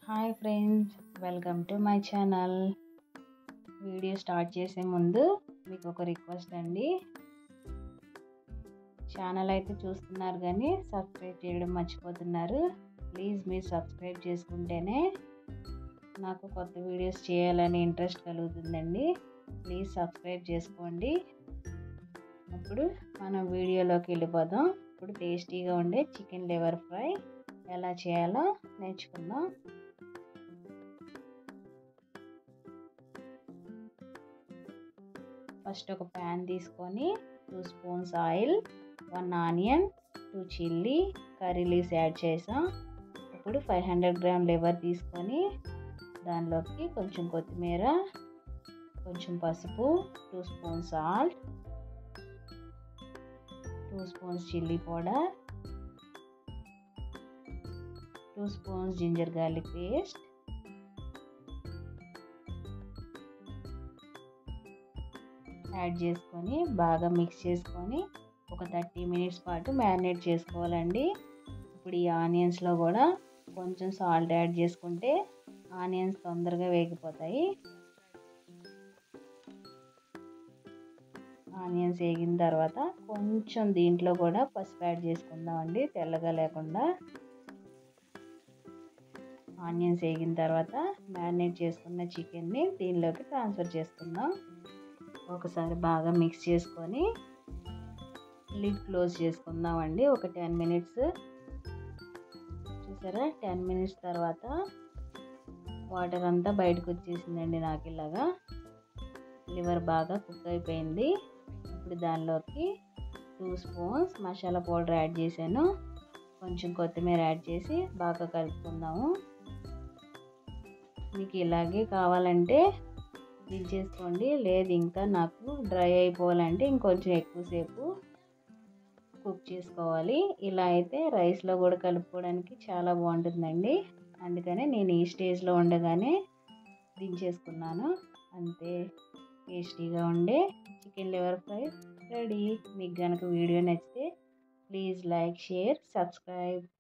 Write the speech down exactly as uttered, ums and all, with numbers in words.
Hi friends, welcome to my channel. Video start చేసే ముందు మీకు ఒక రిక్వెస్ట్ అండి. ఛానల్ అయితే చూస్తున్నారు కానీ సబ్స్క్రైబ్ చేయడం మర్చిపోతున్నారు. ప్లీజ్ మీరు సబ్స్క్రైబ్ చేసుకుంటేనే నాకు కొత్త వీడియోస్ చేయాలని ఇంట్రెస్ట్ కలుగుతుందండి. ప్లీజ్ సబ్స్క్రైబ్ చేసుకోండి. ఇప్పుడు మనం వీడియోలోకి వెళ్ళిపోదాం. ఇప్పుడు టేస్టీగా ఉండే చికెన్ లివర్ ఫ్రై ఎలా చేయాలో నేర్చుకుందాం. ఫస్ట్ ఒక ప్యాన్ తీసుకొని two spoons oil, one onion, two chilli, curry leaves add చేసాం. ఇప్పుడు ఫైవ్ హండ్రెడ్ గ్రామ్ లివర్ తీసుకొని దానిలోకి కొంచెం కొత్తిమీర, కొంచెం పసుపు, two spoons salt, two spoons chilli powder, two spoons ginger garlic paste, add చేసుకొని బాగా మిక్స్ చేసుకొని ఒక థర్టీ మినిట్స్ పాటు మ్యారినేట్ చేసుకోవాలండి. ఇప్పుడు ఈ ఆనియన్స్లో కూడా కొంచెం సాల్ట్ యాడ్ చేసుకుంటే ఆనియన్స్ తొందరగా వేగిపోతాయి. ఆనియన్స్ వేగిన తర్వాత కొంచెం దీంట్లో కూడా పసుపు యాడ్ చేసుకుందామండి, తెల్లగా లేకుండా. ఆనియన్స్ వేగిన తర్వాత మ్యారినేట్ చేసుకున్న చికెన్ని దీనిలోకి ట్రాన్స్ఫర్ చేసుకుందాం. ఒకసారి బాగా మిక్స్ చేసుకొని లిడ్ క్లోజ్ చేసుకుందామండి ఒక టెన్ మినిట్స్. చూసారా, టెన్ మినిట్స్ తర్వాత వాటర్ అంతా బయటకు వచ్చేసిందండి. నాకు ఇలాగా లివర్ బాగా కుక్ అయిపోయింది. ఇప్పుడు దానిలోకి two spoons masala powder add చేశాను. కొంచెం కొత్తిమీర యాడ్ చేసి బాగా కలుపుకుందాము. మీకు ఇలాగే కావాలంటే దించేసుకోండి, లేదు ఇంకా నాకు డ్రై అయిపోవాలంటే ఇంకొంచెం ఎక్కువసేపు కుక్ చేసుకోవాలి. ఇలా అయితే రైస్లో కూడా కలుపుకోవడానికి చాలా బాగుంటుందండి. అందుకనే నేను ఈ స్టేజ్లో ఉండగానే దించేసుకున్నాను. అంతే, టేస్టీగా ఉండే చికెన్ లివర్ ఫ్రై రెడీ. మీకు కనుక వీడియో నచ్చితే ప్లీజ్ లైక్, షేర్, సబ్స్క్రైబ్.